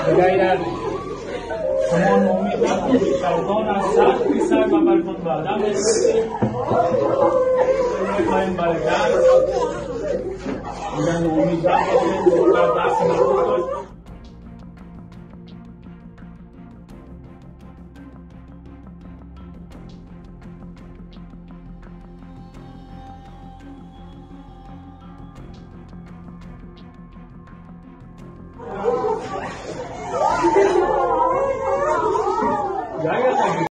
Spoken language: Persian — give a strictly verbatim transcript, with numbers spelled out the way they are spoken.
بغیر از شما نومید نکنید، شیطان از صد فیصد و براتون وعده می‌ده. می‌خوایم برگشت، اگر نومید نباشید، دست نباشید.